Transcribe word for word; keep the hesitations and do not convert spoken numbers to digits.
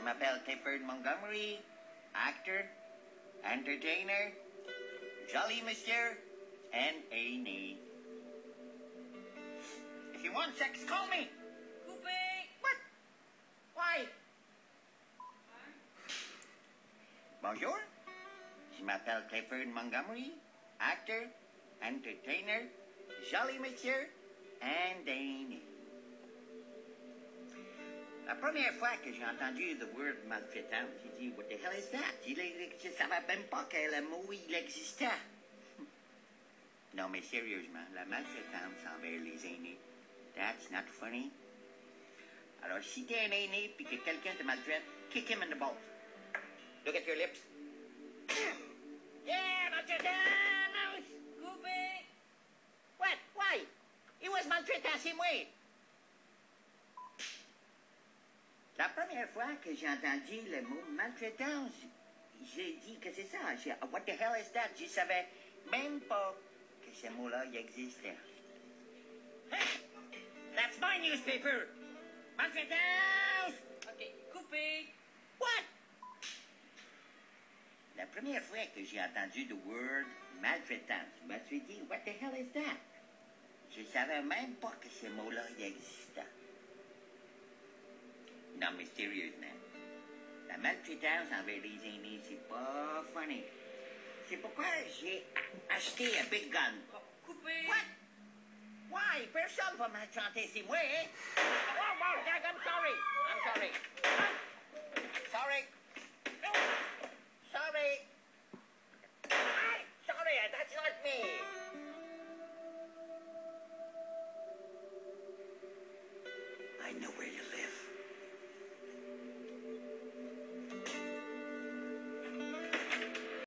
m'appelle Clifford Montgomery, actor, entertainer, jolly monsieur, and aîné. If you want sex, call me. Coupé! What? Why? Bonjour. Je m'appelle Clifford Montgomery, actor, entertainer, jolly monsieur, and aîné. La première fois que j'ai entendu the word maltraitance, j'ai dit, what the hell is that? Je ne savais même pas que le mot, il existait. Non, mais sérieusement, la maltraitance envers les aînés, that's not funny. Alors, si t'es un aîné puis que quelqu'un te maltraite, kick him in the balls. Look at your lips. Yeah, maltraitance! Coupé! What? Why? It was maltraitance, c'est moi. La première fois que j'ai entendu le mot maltraitance, j'ai dit que c'est ça. J'ai, what the hell is that? Je savais même pas que ce mot-là il existait. That's my newspaper! Maltraitance! Ok, coupé! What? La première fois que j'ai entendu the word maltraitance, je me suis dit, what the hell is that? Je savais même pas que ce mot-là il existait. Non, mais sérieusement, la maltraitance envers les aînés, c'est pas funny. C'est pourquoi j'ai acheté un big gun. Oh, coupé! What? Why? Personne va maltraiter, c'est moi, hein? Oh, wow, Jack, I'm sorry. I'm sorry. Sorry. Sorry. Ay, sorry, that's not me. I know where you live.